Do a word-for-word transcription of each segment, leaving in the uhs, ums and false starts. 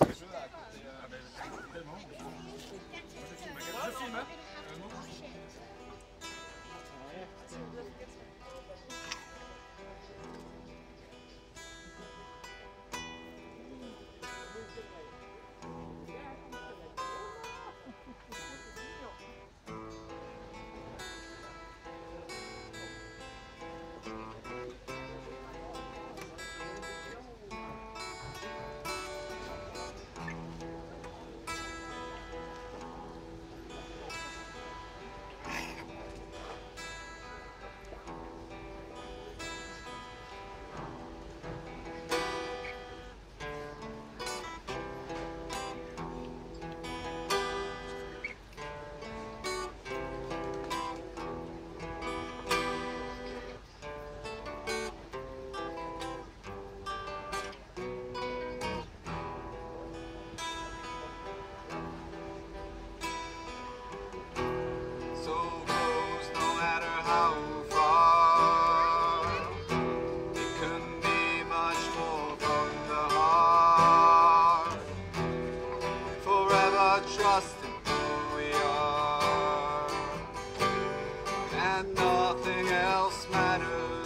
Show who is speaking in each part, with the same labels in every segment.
Speaker 1: Trusting who we are, and nothing else matters.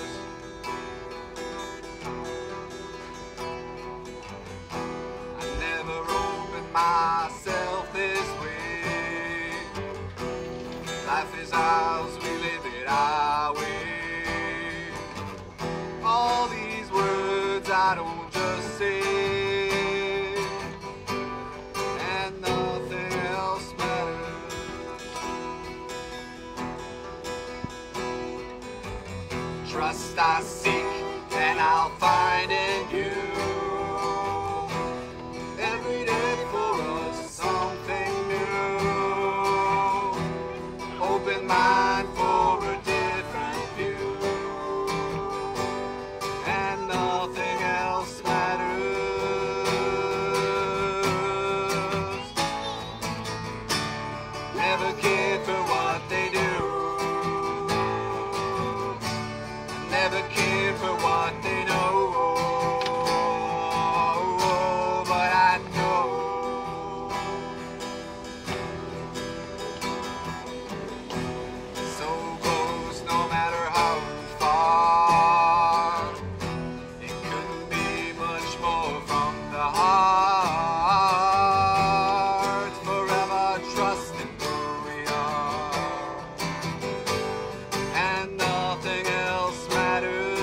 Speaker 1: I never opened myself this way. Life is ours, we live it our way. All these words I don't just say, trust I seek, and I'll find in you. Every day for us something new. Open mind for a different view, and nothing else matters. Never cared for what they do, never cared for what they know, but I know so close, no matter how far. It couldn't be much more from the heart. Forever trusting who we are, and nothing else matters.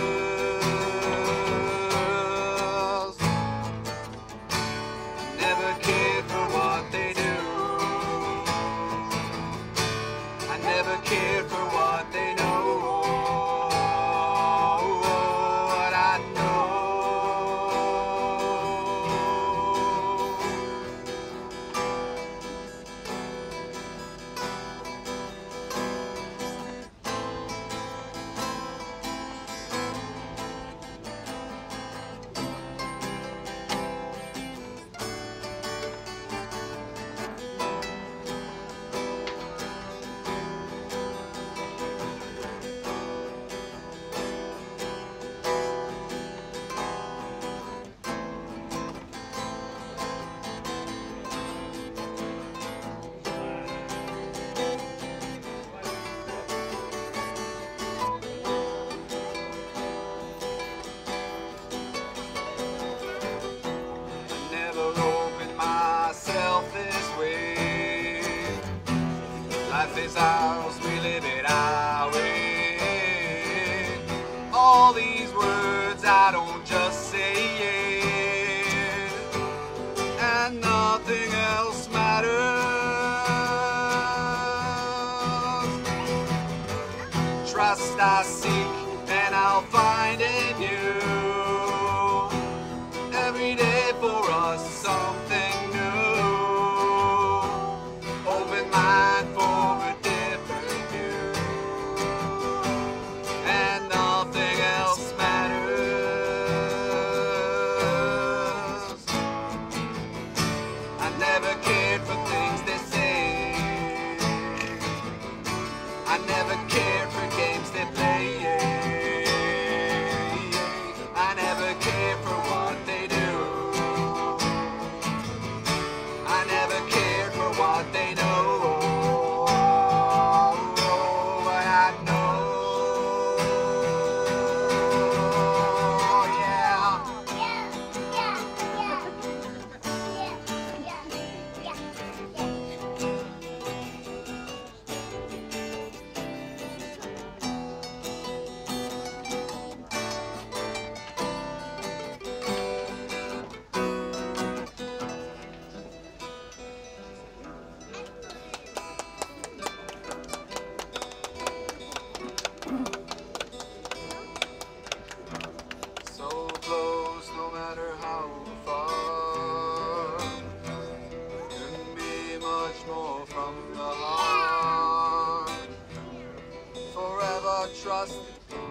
Speaker 1: Never cared for what they do, I never cared for what they know, what I know. Life is ours, we live it our way. All these words I don't just say, yeah, and nothing else matters. Trust I seek, and I'll find in you. Every day for us something new. Open mind for a different view, just